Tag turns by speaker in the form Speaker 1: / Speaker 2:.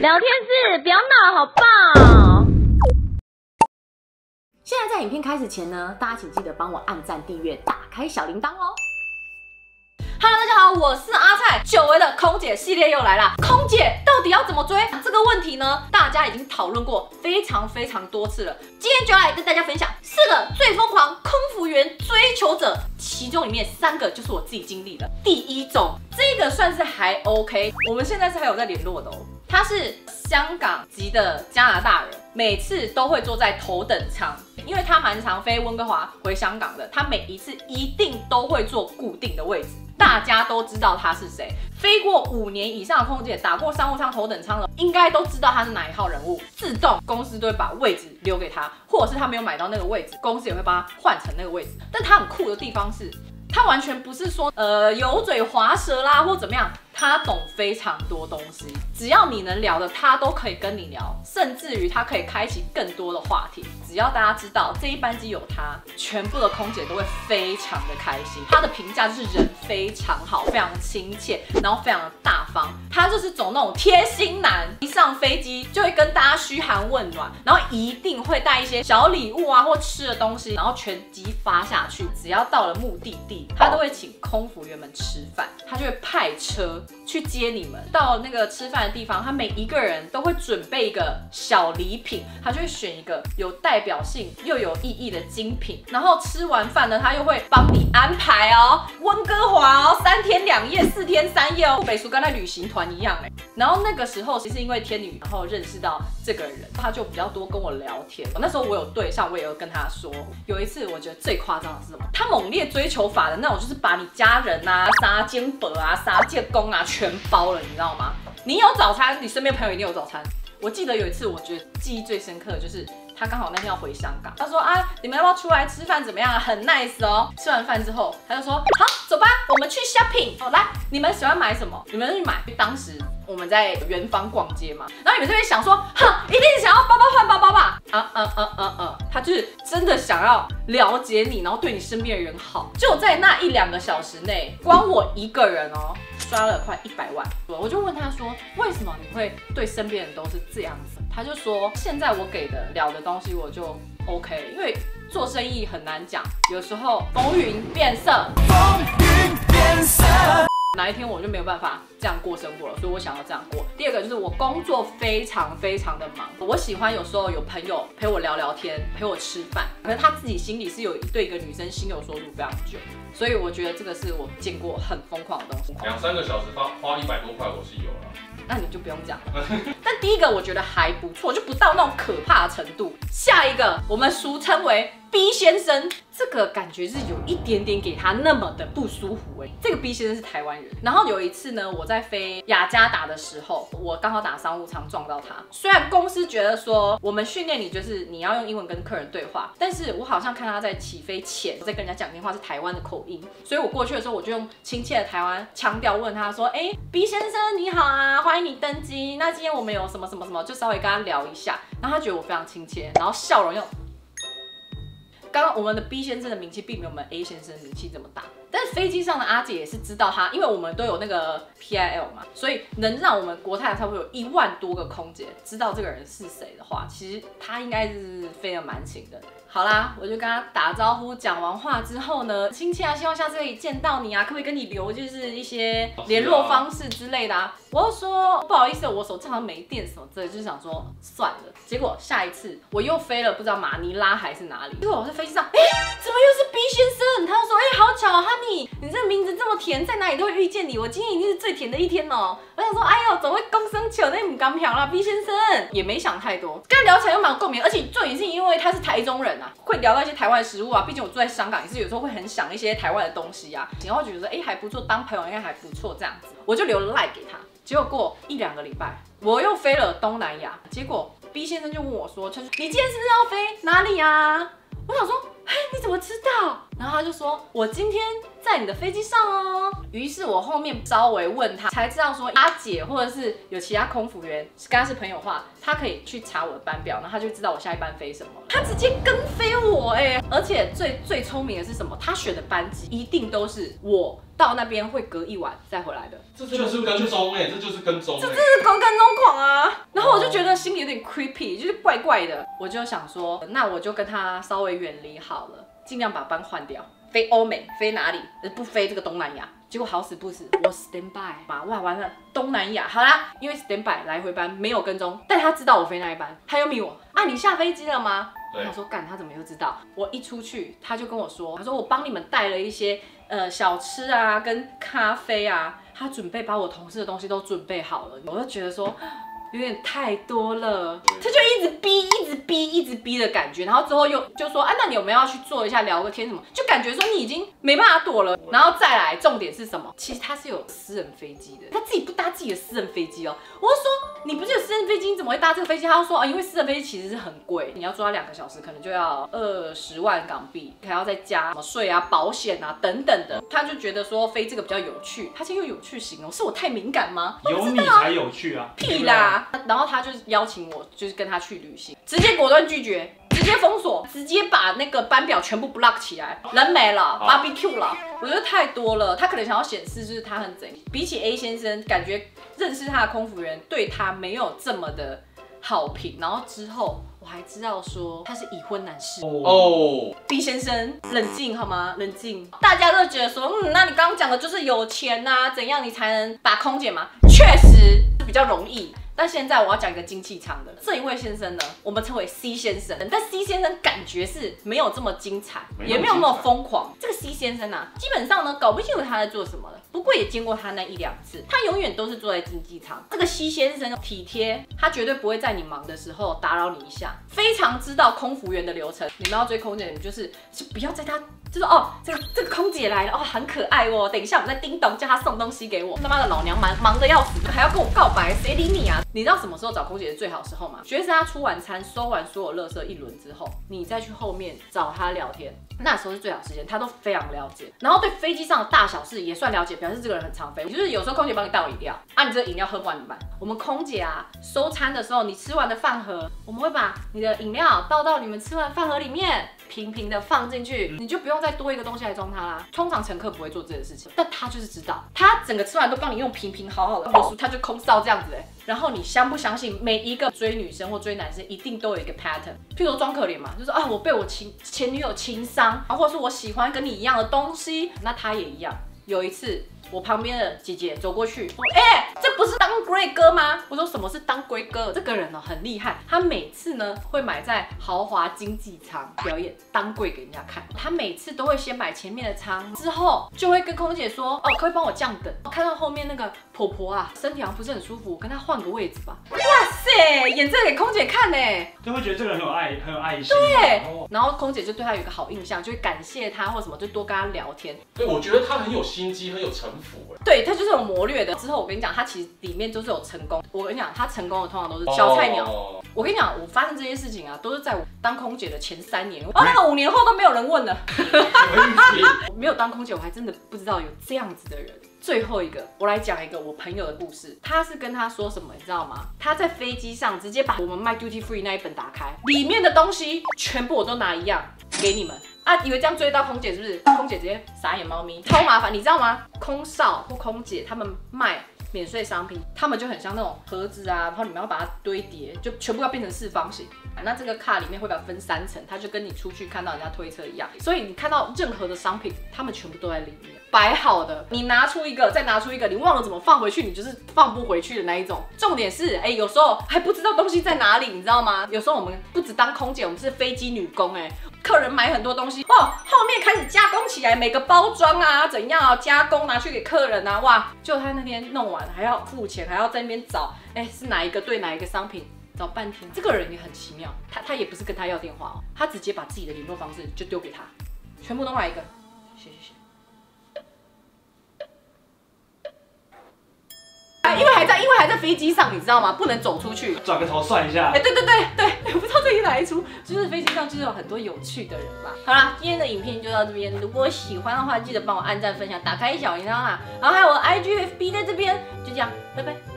Speaker 1: 聊天室不要闹好不好？
Speaker 2: 现在在影片开始前呢，大家请记得帮我按赞、订阅、打开小铃铛哦。Hello， 大家好，我是阿菜，久违的空姐系列又来啦。空姐到底要怎么追这个问题呢？大家已经讨论过非常多次了。今天就要来跟大家分享4个最疯狂空服员追求者，其中里面3个就是我自己经历的。第一种，这个算是还 OK， 我们现在是还有在联络的哦。他是香港籍的加拿大人，每次都会坐在头等舱，因为他蛮常飞温哥华回香港的，他每一次一定都会坐固定的位置。大家都知道他是谁，飞过5年以上的空姐，打过商务舱、头等舱的，应该都知道他是哪一号人物。自动公司都会把位置留给他，或者是他没有买到那个位置，公司也会帮他换成那个位置。但他很酷的地方是，他完全不是说油嘴滑舌啦或怎么样，他懂非常多东西，只要你能聊的，他都可以跟你聊，甚至于他可以开启更多的话题。只要大家知道这一班机有他，全部的空姐都会非常的开心。他的评价就是人非常好，非常亲切，然后非常的大方。他就是走那种贴心男，一上飞机就会跟大家嘘寒问暖，然后一定会带一些小礼物啊或吃的东西，然后全机发下去。只要到了目的地，他都会请空服员们吃饭，他就会派车去接你们到那个吃饭的地方，他每一个人都会准备一个小礼品，他就会选一个有代表性又有意义的精品，然后吃完饭呢，他又会帮你安排哦，温哥华哦，3天2夜、4天3夜哦，北苏跟那旅行团一样哎。然后那个时候其实因为天女，然后认识到这个人，他就比较多跟我聊天。那时候我有对上，我也有跟他说，有一次我觉得最夸张的是什么？他猛烈追求法的那种，就是把你家人啊、杀肩伯啊、杀借公啊全包了，你知道吗？你有早餐，你身边朋友一定有早餐。我记得有一次，我觉得记忆最深刻的就是他刚好那天要回香港，他说啊，你们要不要出来吃饭？怎么样啊？很 nice 哦。吃完饭之后，他就说好，走吧，我们去 shopping。好，来，你们喜欢买什么？你们去买。当时我们在元芳逛街嘛，然后你们这边想说，哈，一定想要包包换包包吧？他就是真的想要了解你，然后对你身边的人好。就在那1-2个小时内，光我一个人哦，刷了快100万。我就问他说，为什么你会对身边人都是这样子？他就说，现在我给的聊的东西我就 OK， 因为做生意很难讲，有时候风云变色。哪一天我就没有办法这样过生活了，所以我想要这样过。第二个就是我工作非常的忙，我喜欢有时候有朋友陪我聊聊天，陪我吃饭。可是他自己心里是有对一个女生心有所属非常久，所以我觉得这个是我见过很疯狂的东西。
Speaker 3: 2-3个小时花100多块，我是有了。
Speaker 2: 那你就不用讲了。但第一个我觉得还不错，就不到那种可怕的程度。下一个我们俗称为 B 先生，这个感觉是有一点点给他那么的不舒服哎。这个 B 先生是台湾人，然后有一次呢，我在飞雅加达的时候，我刚好打商务舱撞到他。虽然公司觉得说我们训练你就是你要用英文跟客人对话，但是我好像看他在起飞前在跟人家讲电话是台湾的口音，所以我过去的时候我就用亲切的台湾腔调问他说，哎 ，B 先生你好啊，欢迎你登机。那今天我们有什么，就稍微跟他聊一下，然后他觉得我非常亲切，然后笑容又。刚刚我们的 B 先生的名气并没有我们 A 先生名气这么大，但是飞机上的阿姐也是知道他，因为我们都有那个 PIL 嘛，所以能让我们国泰差不多有1万多个空姐知道这个人是谁的话，其实他应该是飞得蛮勤的。好啦，我就跟他打招呼，讲完话之后呢，亲切啊，希望下次可以见到你啊，可不可以跟你留就是一些联络方式之类的啊？我就说不好意思，我手机好像没电什么之类，就是想说算了。结果下一次我又飞了，不知道马尼拉还是哪里，结果我在飞机上，怎么又是 B 先生？他就说，好巧啊 ，Honey， 你这名字这么甜，在哪里都会遇见你，我今天一定是最甜的一天哦。我想说，哎呦，怎么会公生球？那你不敢漂啦 ，B 先生也没想太多，跟他聊起来又蛮有共鸣，而且重点是因为他是台中人啊。会聊到一些台湾的食物啊，毕竟我住在香港，也是有时候会很想一些台湾的东西啊，然后觉得还不错，当朋友应该还不错这样子，我就留了赖给他。结果过1-2个礼拜，我又飞了东南亚，结果 B 先生就问我说，你今天是不是要飞哪里啊？我想说，你怎么知道？然后他就说，我今天在你的飞机上哦。于是我后面稍微问他，才知道说阿姐或者是有其他空服员跟他是朋友的话，他可以去查我的班表，然后他就知道我下一班飞什么。他直接跟飞我而且最聪明的是什么？他选的班机一定都是我到那边会隔1晚再回来的。
Speaker 3: 这就是跟踪这就是跟踪。
Speaker 2: 这是跟踪狂啊！然后觉得心里有点 creepy， 就是怪怪的。我就想说，那我就跟他稍微远离好了，尽量把班换掉，飞欧美，飞哪里？不飞这个东南亚。结果好死不死，我 stand by 吧，哇，完了，东南亚，好啦，因为 stand by 来回班没有跟踪，但他知道我飞那一班，他又密我啊，你下飞机了吗？我说干，他怎么又知道？我一出去，他就跟我说，他说我帮你们带了一些小吃啊，跟咖啡啊，他准备把我同事的东西都准备好了，我就觉得说。有点太多了，他就一直逼、一直逼、一直逼的感觉，然后之后又就说，那你有没有要去坐一下聊个天什么？就感觉说你已经没办法躲了，然后再来，重点是什么？其实他是有私人飞机的，他自己不搭自己的私人飞机哦。我就说你不是有私人飞机，你怎么会搭这个飞机？他就说因为私人飞机其实是很贵，你要坐它2个小时，可能就要20万港币，还要再加什么税啊、保险啊等等的。他就觉得说飞这个比较有趣，他现在又有趣形容，是我太敏感吗？
Speaker 4: 有你才有趣啊！
Speaker 2: 屁啦！然后他就邀请我，就是跟他去旅行，直接果断拒绝，直接封锁，直接把那个班表全部 block 起来，人没了 ，barbecue 了。我觉得太多了，他可能想要显示就是他很贼。比起 A 先生，感觉认识他的空服员对他没有这么的好评。然后之后我还知道说他是已婚男士哦。B 先生，冷静好吗？冷静。大家都觉得说，那你刚刚讲的就是有钱啊，怎样你才能把空姐嘛？确实比较容易。但现在我要讲一个精气长的，这一位先生呢，我们称为 C 先生，但 C 先生感觉是没有这么精彩，也没有那么疯狂。这个 C 先生啊，基本上呢搞不清楚他在做什么的，不过也见过他那1、2次，他永远都是坐在经济舱。这个 C 先生体贴，他绝对不会在你忙的时候打扰你一下，非常知道空服员的流程。你们要追空姐，你们就不要在他。就是这个空姐来了很可爱哦。等一下我们再叮咚叫她送东西给我。他妈的老娘忙得要死，还要跟我告白，谁理你啊？你知道什么时候找空姐是最好时候吗？绝对是她出晚餐收完所有垃圾一轮之后，你再去后面找她聊天，那时候是最好时间，她都非常了解，然后对飞机上的大小事也算了解，表示这个人很常飞。就是有时候空姐帮你倒饮料啊，你这个饮料喝不完怎么办？我们空姐啊收餐的时候，你吃完的饭盒，我们会把你的饮料倒到你们吃完饭盒里面。平平的放进去，你就不用再多一个东西来装它啦。通常乘客不会做这件事情，但他就是知道，他整个吃完都帮你用平好好的，他就空少这样子然后你相不相信，每一个追女生或追男生一定都有一个 pattern， 譬如说装可怜嘛，就是我被我前女友情伤，或者是我喜欢跟你一样的东西，那他也一样。有一次，我旁边的姐姐走过去说：“这不是当归哥吗？”我说：“什么是当归哥？”这个人很厉害，他每次呢会买在豪华经济舱表演当归给人家看。他每次都会先买前面的舱，之后就会跟空姐说：“可不可以帮我降等？看到后面那个婆婆啊，身体好像不是很舒服，我跟她换个位置吧。”哇塞，演这个给空姐看呢，
Speaker 4: 就会觉得这个人很有爱心。
Speaker 2: 对，然后空姐就对他有一个好印象，就会感谢他或什么，就多跟他聊天。
Speaker 3: 对，我觉得他很有心机，很有城府
Speaker 2: 对，他就是有谋略的。之后我跟你讲，他其实里面就是有成功。我跟你讲，他成功的通常都是小菜鸟。我跟你讲，我发生这些事情啊，都是在我当空姐的前3年。5年后都没有人问了。我没有当空姐，我还真的不知道有这样子的人。最后一个，我来讲一个我朋友的故事。他是跟他说什么，你知道吗？他在飞机上直接把我们卖 duty free 那一本打开，里面的东西全部我都拿一样给你们。以为这样追到空姐是不是？空姐直接傻眼猫咪，超麻烦，你知道吗？空少或空姐他们卖免税商品，他们就很像那种盒子啊，然后你们要把它堆叠，就全部要变成4方形。那这个卡里面会把它分3层，它就跟你出去看到人家推车一样。所以你看到任何的商品，他们全部都在里面摆好的。你拿出一个，再拿出一个，你忘了怎么放回去，你就是放不回去的那一种。重点是，有时候还不知道东西在哪里，你知道吗？有时候我们不只当空姐，我们是飞机女工客人买很多东西后面开始加工起来，每个包装啊怎样加工拿去给客人啊，哇！就他那天弄完还要付钱，还要在那边找，是哪一个对哪一个商品，找半天。这个人也很奇妙，他也不是跟他要电话他直接把自己的联络方式就丢给他，全部都买一个，谢。因为还在飞机上，你知道吗？不能走出去，
Speaker 4: 转个头算一下。
Speaker 2: 对，我不知道这里哪一出，就是飞机上就是有很多有趣的人嘛。好啦，今天的影片就到这边，如果喜欢的话，记得帮我按赞、分享、打开小铃铛啦。然后还有我的 IG、FB 在这边，就这样，拜拜。